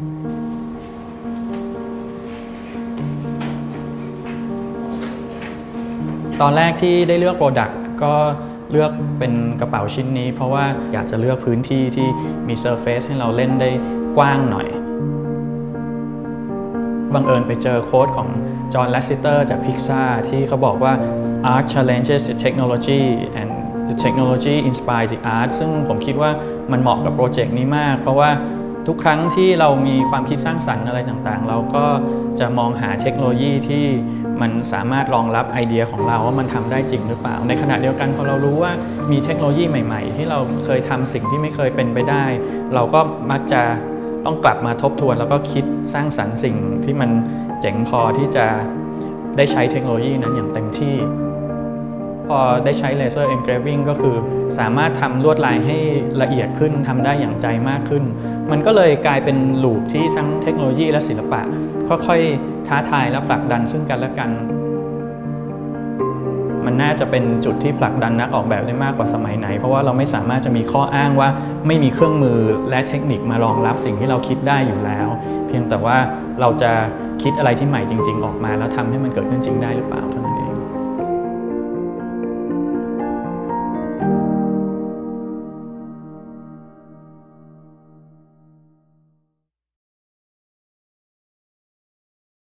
ตอนแรกที่ได้เลือก Product ก็เลือกเป็นกระเป๋าชิ้นนี้เพราะว่าอยากจะเลือกพื้นที่ที่มี Surface ให้เราเล่นได้กว้างหน่อยบังเอิญไปเจอโค้ดของจอห์น แลสซิเตอร์จาก Pixar ที่เขาบอกว่า Art challenges the technology and the technology inspires the art ซึ่งผมคิดว่ามันเหมาะกับโปรเจกต์นี้มากเพราะว่าทุกครั้งที่เรามีความคิดสร้างสรรค์อะไรต่างๆเราก็จะมองหาเทคโนโลยีที่มันสามารถรองรับไอเดียของเราว่ามันทำได้จริงหรือเปล่าในขณะเดียวกันพอเรารู้ว่ามีเทคโนโลยีใหม่ๆที่เราเคยทำสิ่งที่ไม่เคยเป็นไปได้เราก็มักจะต้องกลับมาทบทวนแล้วก็คิดสร้างสรรค์สิ่งที่มันเจ๋งพอที่จะได้ใช้เทคโนโลยีนั้นอย่างเต็มที่พอได้ใช้ Laser Engraving ก็คือสามารถทำลวดลายให้ละเอียดขึ้นทำได้อย่างใจมากขึ้นมันก็เลยกลายเป็นลูปที่ทั้งเทคโนโลยีและศิลปะค่อยๆท้าทายและผลักดันซึ่งกันและกันมันน่าจะเป็นจุดที่ผลักดันนักออกแบบได้มากกว่าสมัยไหนเพราะว่าเราไม่สามารถจะมีข้ออ้างว่าไม่มีเครื่องมือและเทคนิคมารองรับสิ่งที่เราคิดได้อยู่แล้วเพียงแต่ว่าเราจะคิดอะไรที่ใหม่จริงๆออกมาแล้วทำให้มันเกิดขึ้นจริงได้หรือเปล่า